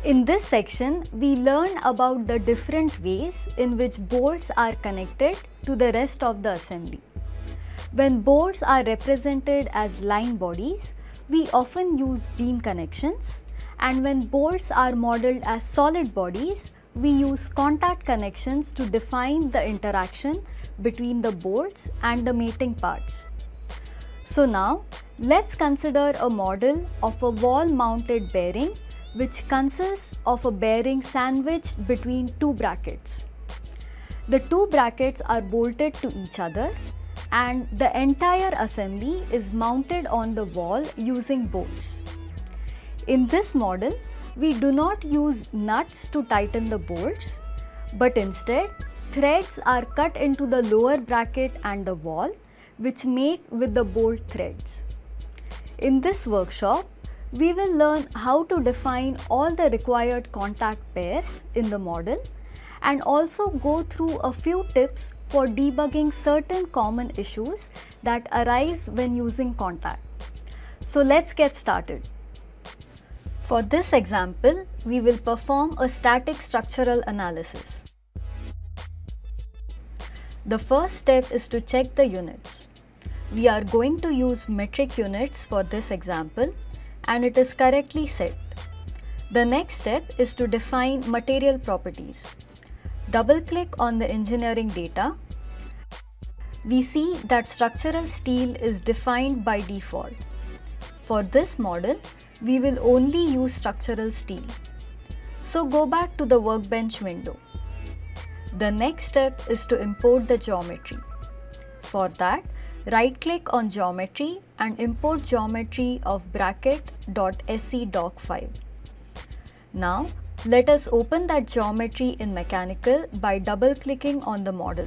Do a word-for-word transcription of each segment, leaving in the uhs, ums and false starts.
In this section, we learn about the different ways in which bolts are connected to the rest of the assembly. When bolts are represented as line bodies, we often use beam connections, and when bolts are modeled as solid bodies, we use contact connections to define the interaction between the bolts and the mating parts. So now, let's consider a model of a wall-mounted bearing which consists of a bearing sandwiched between two brackets. The two brackets are bolted to each other, and the entire assembly is mounted on the wall using bolts. In this model, we do not use nuts to tighten the bolts, but instead, threads are cut into the lower bracket and the wall, which mate with the bolt threads. In this workshop, we will learn how to define all the required contact pairs in the model and also go through a few tips for debugging certain common issues that arise when using contact. So let's get started. For this example, we will perform a static structural analysis. The first step is to check the units. We are going to use metric units for this example, and it is correctly set. The next step is to define material properties. Double-click on the engineering data. We see that structural steel is defined by default. For this model, we will only use structural steel. So go back to the workbench window. The next step is to import the geometry. For that, right-click on geometry and import geometry of bracket.sc doc file. Now, let us open that geometry in Mechanical by double-clicking on the model.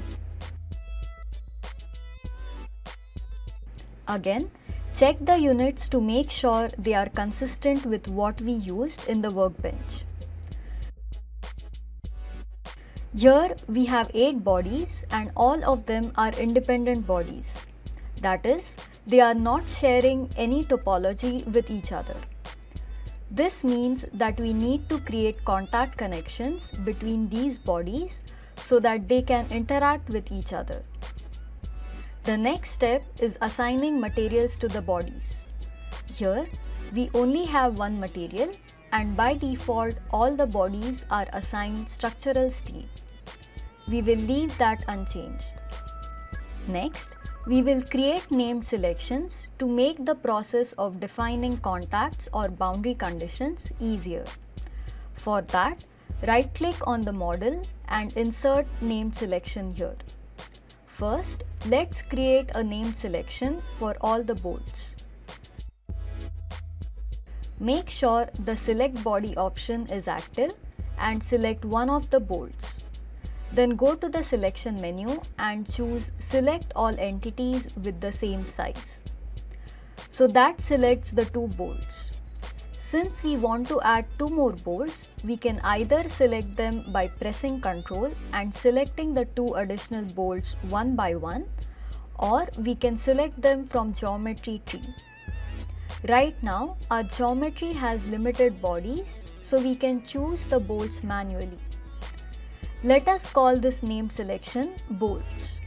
Again, check the units to make sure they are consistent with what we used in the workbench. Here we have eight bodies and all of them are independent bodies. That is, they are not sharing any topology with each other. This means that we need to create contact connections between these bodies so that they can interact with each other. The next step is assigning materials to the bodies. Here, we only have one material, and by default, all the bodies are assigned structural steel. We will leave that unchanged. Next, we will create named selections to make the process of defining contacts or boundary conditions easier. For that, right-click on the model and insert named selection here. First, let's create a named selection for all the bolts. Make sure the Select Body option is active and select one of the bolts. Then go to the selection menu and choose Select All Entities with the same size. So that selects the two bolts. Since we want to add two more bolts, we can either select them by pressing Ctrl and selecting the two additional bolts one by one, or we can select them from Geometry Tree. Right now, our geometry has limited bodies, so we can choose the bolts manually. Let us call this named selection bolts.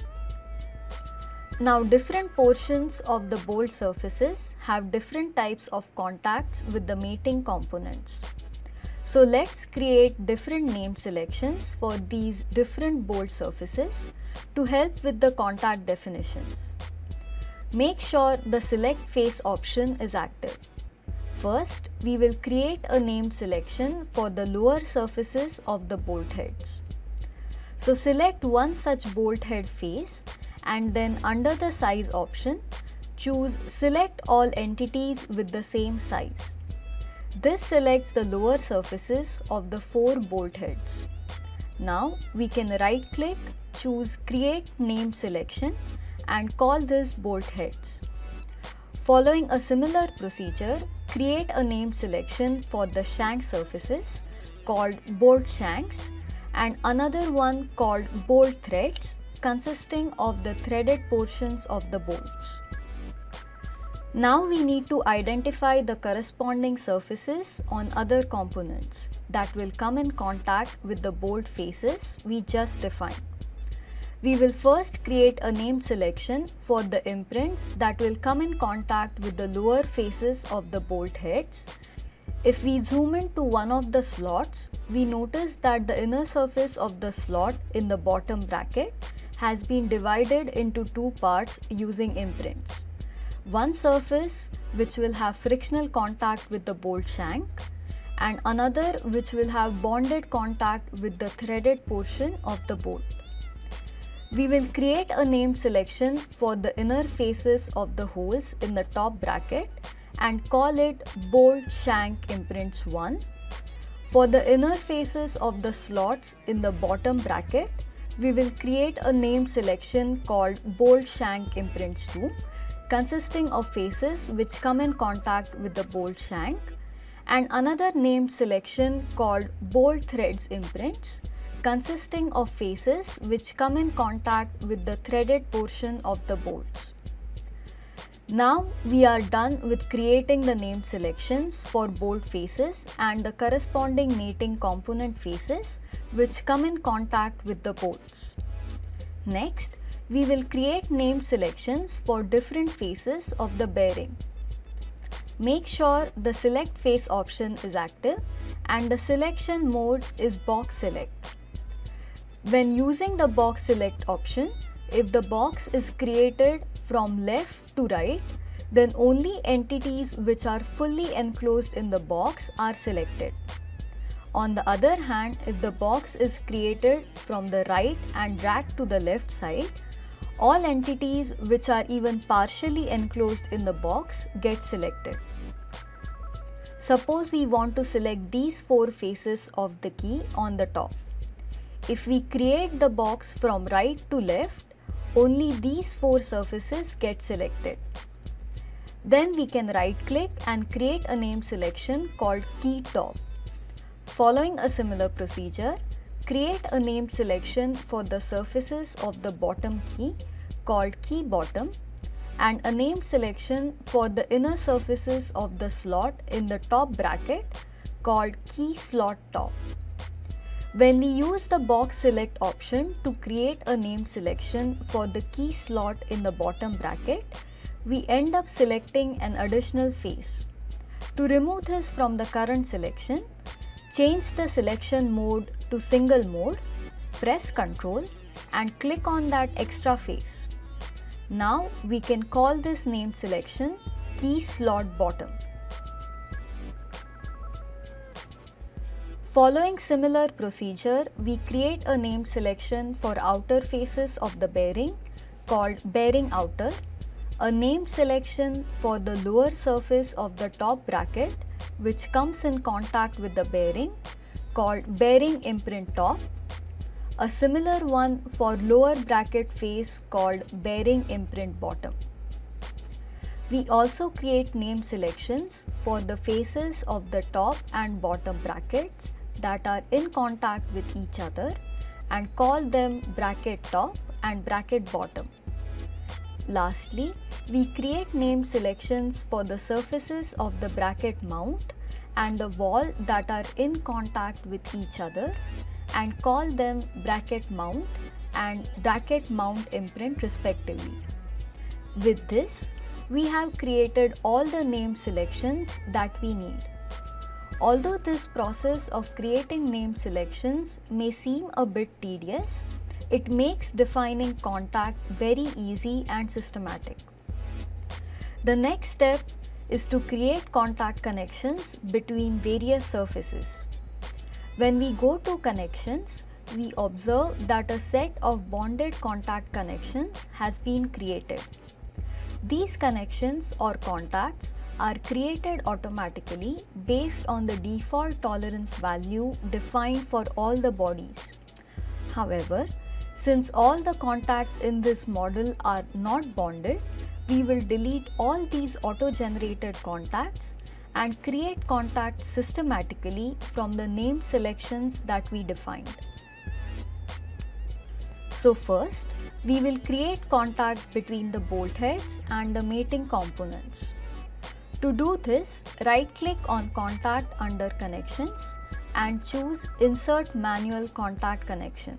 Now, different portions of the bolt surfaces have different types of contacts with the mating components. So let's create different named selections for these different bolt surfaces to help with the contact definitions. Make sure the Select Face option is active. First, we will create a named selection for the lower surfaces of the bolt heads. So select one such bolt head face and then under the size option, choose Select All Entities with the same size. This selects the lower surfaces of the four bolt heads. Now we can right-click, choose Create Named Selection and call this bolt heads. Following a similar procedure, create a named selection for the shank surfaces called bolt shanks and another one called bolt threads consisting of the threaded portions of the bolts. Now we need to identify the corresponding surfaces on other components that will come in contact with the bolt faces we just defined. We will first create a named selection for the imprints that will come in contact with the lower faces of the bolt heads. If we zoom into one of the slots, we notice that the inner surface of the slot in the bottom bracket has been divided into two parts using imprints. One surface which will have frictional contact with the bolt shank and another which will have bonded contact with the threaded portion of the bolt. We will create a named selection for the inner faces of the holes in the top bracket and call it bolt shank imprints one. For the inner faces of the slots in the bottom bracket, we will create a named selection called bolt shank imprints two, consisting of faces which come in contact with the bolt shank, and another named selection called bolt threads imprints, consisting of faces which come in contact with the threaded portion of the bolts. Now we are done with creating the named selections for bolt faces and the corresponding mating component faces which come in contact with the bolts. Next, we will create named selections for different faces of the bearing. Make sure the select face option is active and the selection mode is box select. When using the box select option, if the box is created from left to right, then only entities which are fully enclosed in the box are selected. On the other hand, if the box is created from the right and dragged to the left side, all entities which are even partially enclosed in the box get selected. Suppose we want to select these four faces of the key on the top. If we create the box from right to left, only these four surfaces get selected. Then we can right click and create a named selection called key top. Following a similar procedure, create a named selection for the surfaces of the bottom key called key bottom and a named selection for the inner surfaces of the slot in the top bracket called key slot top. When we use the box select option to create a named selection for the key slot in the bottom bracket, we end up selecting an additional face. To remove this from the current selection, change the selection mode to single mode, press Ctrl and click on that extra face. Now we can call this named selection key slot bottom. Following similar procedure, we create a named selection for outer faces of the bearing called bearing outer, a named selection for the lower surface of the top bracket which comes in contact with the bearing called bearing imprint top, a similar one for lower bracket face called bearing imprint bottom. We also create named selections for the faces of the top and bottom brackets that are in contact with each other and call them bracket top and bracket bottom. Lastly, we create named selections for the surfaces of the bracket mount and the wall that are in contact with each other and call them bracket mount and bracket mount imprint respectively. With this, we have created all the named selections that we need. Although this process of creating named selections may seem a bit tedious, it makes defining contact very easy and systematic. The next step is to create contact connections between various surfaces. When we go to connections, we observe that a set of bonded contact connections has been created. These connections or contacts are created automatically based on the default tolerance value defined for all the bodies. However, since all the contacts in this model are not bonded, we will delete all these auto-generated contacts and create contacts systematically from the named selections that we defined. So first, we will create contact between the bolt heads and the mating components. To do this, right-click on Contact under Connections and choose Insert Manual Contact Connection.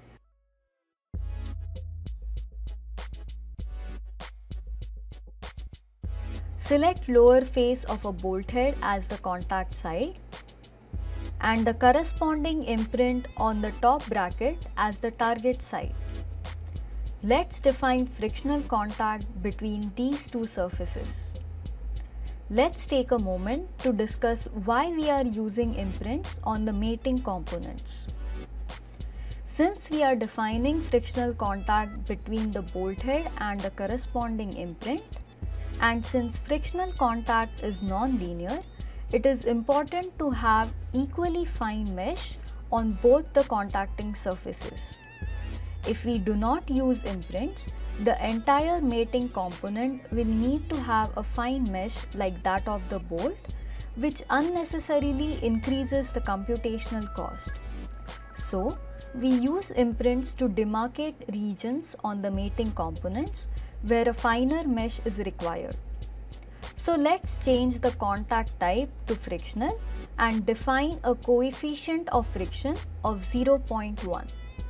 Select lower face of a bolt head as the contact side and the corresponding imprint on the top bracket as the target side. Let's define frictional contact between these two surfaces. Let's take a moment to discuss why we are using imprints on the mating components. Since we are defining frictional contact between the bolt head and the corresponding imprint, and since frictional contact is non-linear, it is important to have equally fine mesh on both the contacting surfaces. If we do not use imprints, the entire mating component will need to have a fine mesh like that of the bolt, which unnecessarily increases the computational cost. So, we use imprints to demarcate regions on the mating components where a finer mesh is required. So let's change the contact type to frictional and define a coefficient of friction of zero point one.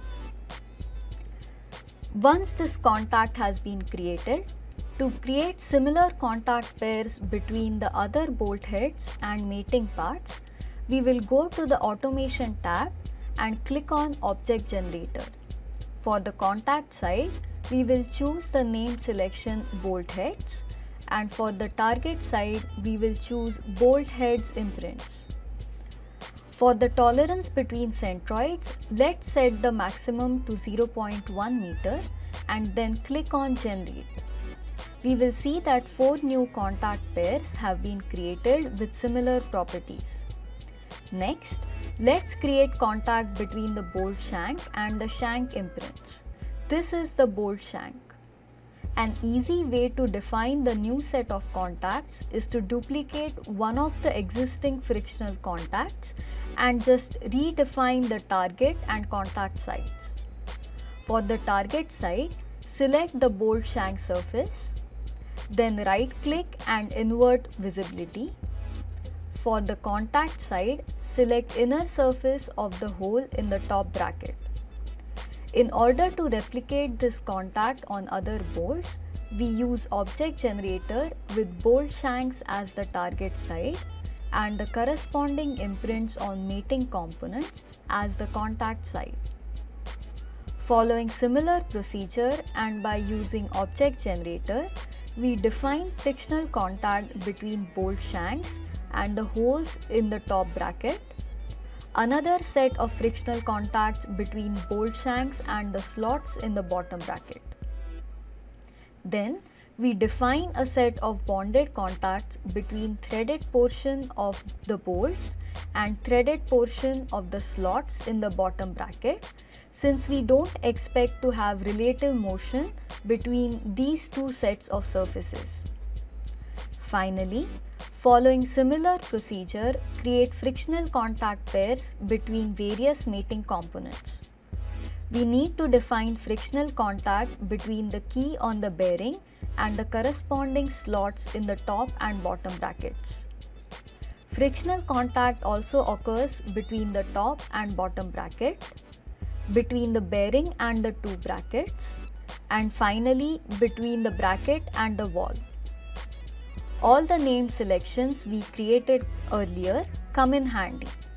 Once this contact has been created, to create similar contact pairs between the other bolt heads and mating parts, we will go to the Automation tab and click on Object Generator. For the contact side, we will choose the named selection bolt heads, and for the target side, we will choose bolt heads imprints. For the tolerance between centroids, let's set the maximum to zero point one meter and then click on Generate. We will see that four new contact pairs have been created with similar properties. Next, let's create contact between the bolt shank and the shank imprints. This is the bolt shank. An easy way to define the new set of contacts is to duplicate one of the existing frictional contacts and just redefine the target and contact sides. For the target side, select the bolt shank surface, then right-click and invert visibility. For the contact side, select inner surface of the hole in the top bracket. In order to replicate this contact on other bolts, we use Object Generator with bolt shanks as the target side and the corresponding imprints on mating components as the contact side. Following similar procedure and by using Object Generator, we define frictional contact between bolt shanks and the holes in the top bracket, another set of frictional contacts between bolt shanks and the slots in the bottom bracket. Then, we define a set of bonded contacts between threaded portion of the bolts and threaded portion of the slots in the bottom bracket, since we don't expect to have relative motion between these two sets of surfaces. Finally, following similar procedure, create frictional contact pairs between various mating components. We need to define frictional contact between the key on the bearing and the corresponding slots in the top and bottom brackets. Frictional contact also occurs between the top and bottom bracket, between the bearing and the two brackets, and finally between the bracket and the wall. All the named selections we created earlier come in handy.